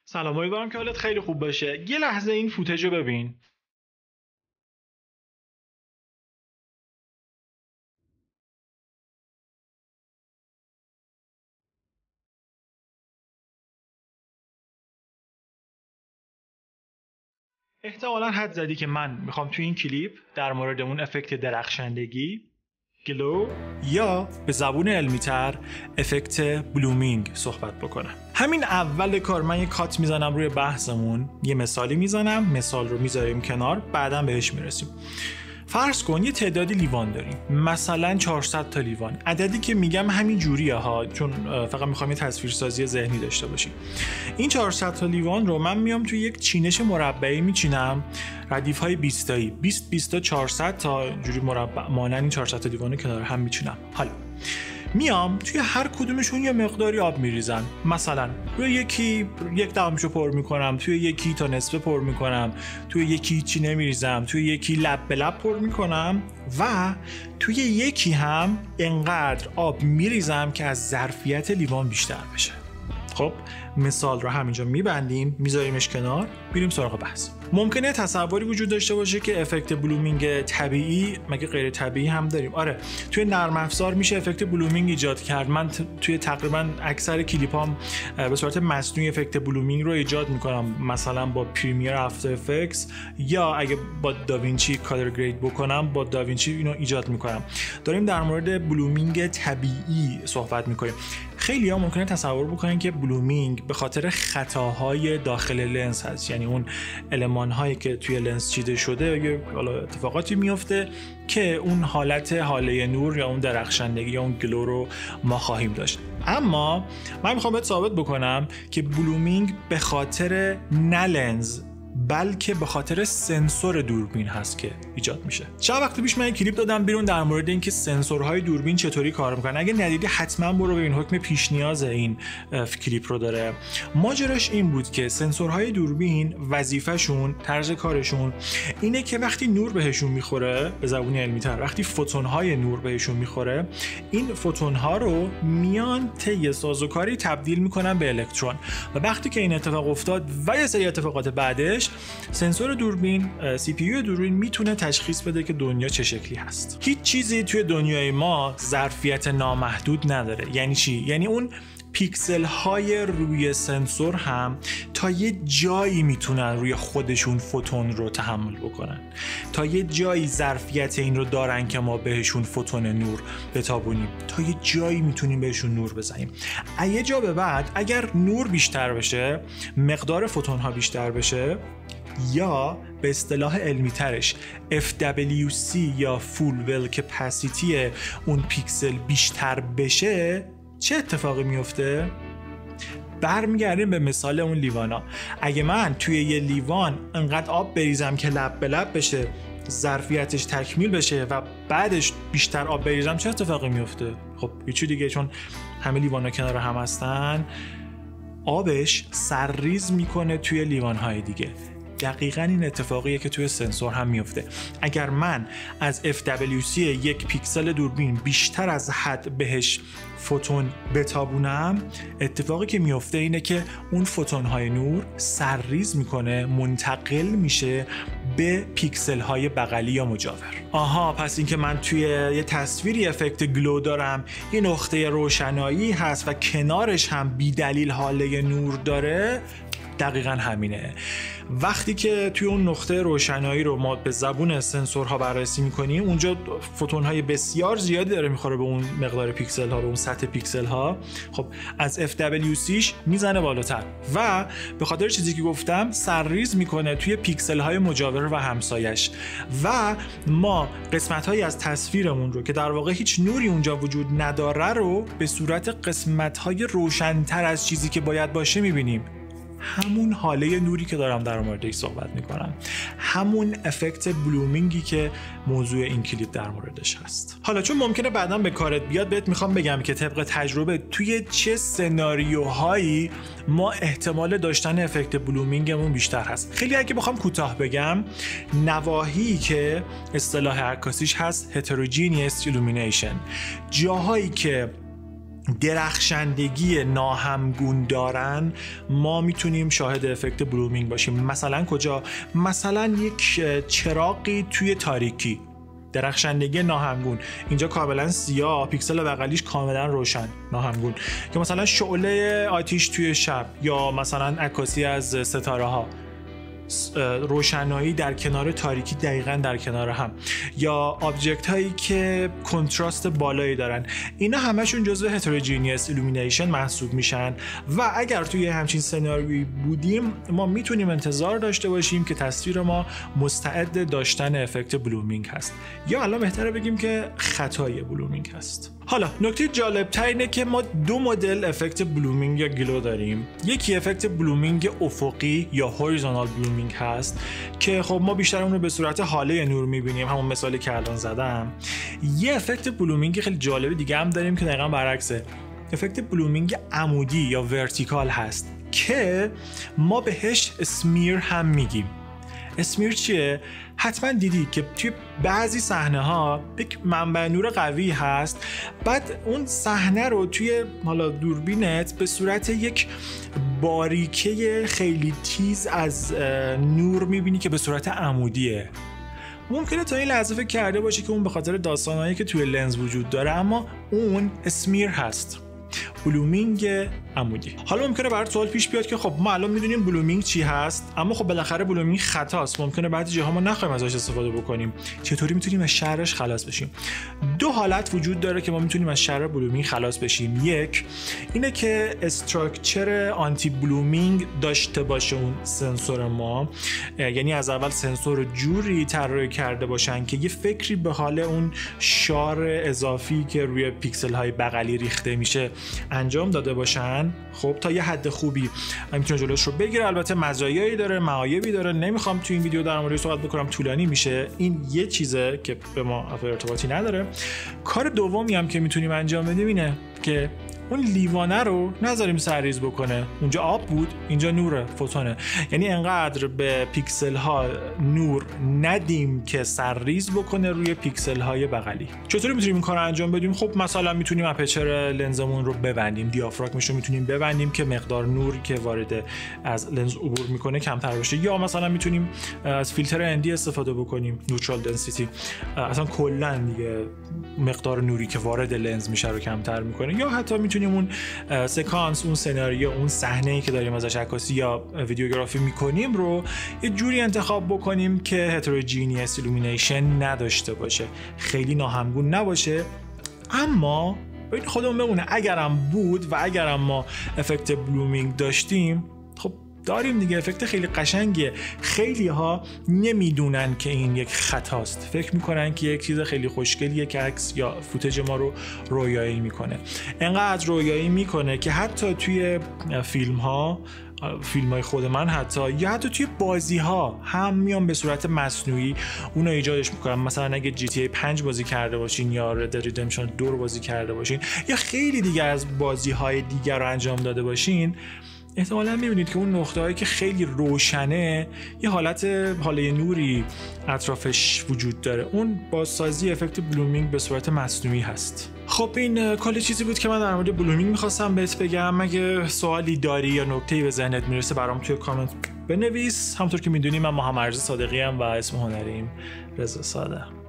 سلام، امیدوارم که حالت خیلی خوب باشه. یه لحظه این فوتج رو ببین. احتمالاً حد زدی که من میخوام توی این کلیپ در مورد اون افکت درخشندگی، گلو، یا به زبون علمی‌تر افکت بلومینگ صحبت بکنم. همین اول کار من یه کات میزنم روی بحثمون، یه مثالی میزنم، مثال رو میذاریم کنار، بعداً بهش میرسیم. فرض کن یه تعدادی لیوان داریم، مثلا 400 تا لیوان. عددی که میگم همین جوریه ها، چون فقط میخوام یه تصویرسازی ذهنی داشته باشیم. این 400 تا لیوان رو من میام توی یک چینش مربعی میچینم، ردیف های 20 تایی، 20 تا 400 تا جوری مربع مانند این 400 تا لیوان رو کنار هم میچینم. حالا میام توی هر کدومشون یه مقداری آب میریزم، مثلا توی یکی 1/10 پر میکنم، توی یکی تا نصفه پر میکنم، توی یکی چی نمیریزم، توی یکی لب به لب پر میکنم و توی یکی هم انقدر آب میریزم که از ظرفیت لیوان بیشتر بشه. خب مثال رو همینجا میبندیم، میذاریمش کنار، بریم سراغ بحث. ممکنه تصوری وجود داشته باشه که افکت بلومینگ طبیعی، مگه غیر طبیعی هم داریم؟ آره، توی نرم افزار میشه افکت بلومینگ ایجاد کرد. من توی تقریبا اکثر کلیپام به صورت مصنوعی افکت بلومینگ رو ایجاد میکنم، مثلا با پریمیر افتر افکتس، یا اگه با داوینچی کالر گرید بکنم با داوینچی اینو ایجاد میکنم. داریم در مورد بلومینگ طبیعی صحبت میکنیم. خیلی ها ممکنه تصور بکنن که بلومینگ به خاطر خطاهای داخل لنز هست، یعنی اون المان هایی که توی لنز چیده شده یا حالا اتفاقاتی میفته که اون حاله نور یا اون درخشندگی یا اون گلو رو ما خواهیم داشت. اما من میخوام بهت ثابت بکنم که بلومینگ به خاطر نه لنز بلکه به خاطر سنسور دوربین هست که ایجاد میشه. چند وقت پیش من یک کلیپ دادم بیرون در مورد اینکه سنسورهای دوربین چطوری کار میکنن. اگه ندیدی حتما برو ببین، حکم پیش نیاز این کلیپ رو داره. ماجراش این بود که سنسورهای دوربین وظیفه‌شون، طرز کارشون اینه که وقتی نور بهشون میخوره، به زبون علمی‌تر وقتی فوتون‌های نور بهشون میخوره، این فوتون‌ها رو میان طی سازوکاری تبدیل میکنن به الکترون و وقتی که این اتفاق افتاد و یه سری اتفاقات بعدش، سنسور دوربین، سی پی یو دوربین میتونه تشخیص بده که دنیا چه شکلی هست. هیچ چیزی توی دنیای ما ظرفیت نامحدود نداره. یعنی چی؟ یعنی اون پیکسل های روی سنسور هم تا یه جایی میتونن روی خودشون فوتون رو تحمل بکنن، تا یه جایی ظرفیت این رو دارن که ما بهشون فوتون نور بتابونیم، تا یه جایی میتونیم بهشون نور بزنیم. یه جا به بعد اگر نور بیشتر بشه، مقدار فوتون ها بیشتر بشه، یا به اصطلاح علمی ترش FWC یا فول ویل کپاسیتی اون پیکسل بیشتر بشه، چه اتفاقی میفته؟ برمیگردیم به مثال اون لیوانا. اگه من توی یه لیوان انقدر آب بریزم که لب به لب بشه، ظرفیتش تکمیل بشه و بعدش بیشتر آب بریزم، چه اتفاقی میفته؟ خب هیچی دیگه، چون همه لیوانا کنار هم هستن، آبش سرریز میکنه توی لیوانهای دیگه. دقیقاً این اتفاقیه که توی سنسور هم میفته. اگر من از FWC یک پیکسل دوربین بیشتر از حد بهش فوتون بتابونم، اتفاقی که میفته اینه که اون فوتون‌های نور سرریز میکنه، منتقل میشه به پیکسل های بغلی یا مجاور. آها، پس این که من توی یه تصویری افکت گلو دارم، یه نقطه روشنایی هست و کنارش هم بی دلیل حاله نور داره، دقیقاً همینه. وقتی که توی اون نقطه روشنایی رو ما به زبون سنسورها بررسی میکنیم، اونجا فوتون‌های بسیار زیادی داره میخوره به اون مقدار پیکسل ها، به اون سطح پیکسل ها. خب از FWCش میزنه بالاتر و به خاطر چیزی که گفتم سرریز میکنه توی پیکسل های مجاور و همسایش و ما قسمت هایی از تصویرمون رو که در واقع هیچ نوری اونجا وجود نداره رو به صورت قسمت های روشن‌تر از چیزی که باید باشه میبینیم. همون حاله نوری که دارم در موردش صحبت میکنم، همون افکت بلومینگی که موضوع این کلیپ در موردش هست. حالا چون ممکنه بعداً به کارت بیاد، بهت میخوام بگم که طبق تجربه توی چه سناریوهایی ما احتمال داشتن افکت بلومینگمون بیشتر هست. خیلی اگه بخوام کوتاه بگم، نواحی که اصطلاح عکاسیش هست heterogeneous illumination، جاهایی که درخشندگی ناهمگون دارن ما میتونیم شاهد افکت بلومینگ باشیم. مثلا کجا؟ مثلا یک چراغی توی تاریکی، درخشندگی ناهمگون، اینجا کاملا سیاه، پیکسل بغلیش کاملا روشن ناهمگون، یا مثلا شعله آتیش توی شب، یا مثلا عکاسی از ستاره ها، روشنایی در کنار تاریکی دقیقاً در کنار هم، یا آبجکت هایی که کنتراست بالایی دارن. اینا همشون جزو هتروجینیوس ایلومینیشن محسوب میشن و اگر توی همچین سناریویی بودیم ما میتونیم انتظار داشته باشیم که تصویر ما مستعد داشتن افکت بلومینگ هست، یا الان بهتره بگیم که خطای بلومینگ هست. حالا نکته جالب تر اینه که ما دو مدل افکت بلومینگ یا گلو داریم. یکی افکت بلومینگ افقی یا هوریزونتال بلومینگ هست که خب ما بیشتر اون رو به صورت هاله نور میبینیم، همون مثالی که الان زدم. یه افکت بلومینگ خیلی جالب دیگه هم داریم که دقیقاً برعکسه، افکت بلومینگ عمودی یا ورتیکال هست که ما بهش اسمیر هم میگیم. اسمیر چیه؟ حتما دیدی که توی بعضی صحنه ها یک منبع نور قوی هست، بعد اون صحنه رو توی حالا دوربینت به صورت یک باریکه خیلی تیز از نور میبینی که به صورت عمودیه. ممکنه تا این لحظه فکر کرده باشی که اون به خاطر داستانهایی که توی لنز وجود داره، اما اون اسمیر هست، بلومینگ عمودی. حالا ممکنه برات سوال پیش بیاد که خب ما الان میدونیم بلومینگ چی هست، اما خب بالاخره بلومینگ خطاست، ممکنه بعضی جاها ما نخوایم ازش استفاده بکنیم. چطوری میتونیم از شرش خلاص بشیم؟ دو حالت وجود داره که ما میتونیم از شر بلومینگ خلاص بشیم. یک اینه که استراکچر آنتی بلومینگ داشته باشه اون سنسور ما، یعنی از اول سنسور رو جوری طراحی کرده باشن که یه فکری به حال اون شار اضافی که روی پیکسل های بغلی ریخته میشه انجام داده باشن. خب تا یه حد خوبی میتونه جلوش رو بگیره. البته مزایایی داره، معایبی داره، نمیخوام تو این ویدیو در موردش صحبت بکنم، طولانی میشه. این یه چیزه که به ما ارتباطی نداره. کار دومی هم که میتونیم انجام بدیم اینه که اون لیوانه رو نذاریم سرریز بکنه. اونجا آب بود، اینجا نوره، فوتونه. یعنی انقدر به پیکسل ها نور ندیم که سرریز بکنه روی پیکسل های بغلی. چطوری میتونیم این کار رو انجام بدیم؟ خب مثلا میتونیم اپرچر لنزمون رو ببندیم، دیافراگمش رو میتونیم ببندیم که مقدار نوری که وارد از لنز عبور میکنه کمتر بشه، یا مثلا میتونیم از فیلتر اندی استفاده بکنیم، نیوترال دنسیتی، اصلا کلا دیگه مقدار نوری که وارد لنز میشه رو کمتر میکنه، یا حتی میتونیم اون سکانس، اون سناریو، اون صحنه‌ای که داریم ازش عکاسی یا ویدیوگرافی میکنیم رو یه جوری انتخاب بکنیم که هتروجینیوس ایلومینیشن نداشته باشه، خیلی ناهمگون نباشه، اما ببین خودمون بمونه. اگرم بود و اگرم ما افکت بلومینگ داشتیم، خب داریم دیگه، افکت خیلی قشنگیه. خیلی ها نمیدونن که این یک خطاست، فکر میکنن که یک چیز خیلی خوشگلیه که عکس یا فوتج ما رو رویایی میکنه. انقدر رویایی میکنه که حتی توی فیلم های خود من یا حتی توی بازی ها هم میان به صورت مصنوعی اونو ایجادش میکنم. مثلا اگه GTA 5 بازی کرده باشین یا Red Dead Redemption 2 رو بازی کرده باشین یا خیلی دیگه از بازی های دیگر رو انجام داده باشین، احتمالاً می‌بینید که اون نقطه‌هایی که خیلی روشنه یه حالت هاله نوری اطرافش وجود داره. اون بازسازی افکت بلومینگ به صورت مصنوعی هست. خب این کلی چیزی بود که من در مورد بلومینگ می‌خواستم بهت بگم. اگه سوالی داری یا نکته‌ای به ذهنت میرسه برام توی کامنت بنویس. همونطور که می‌دونی من محمد رضا صادقی ام و اسم هنریم رضا ساده.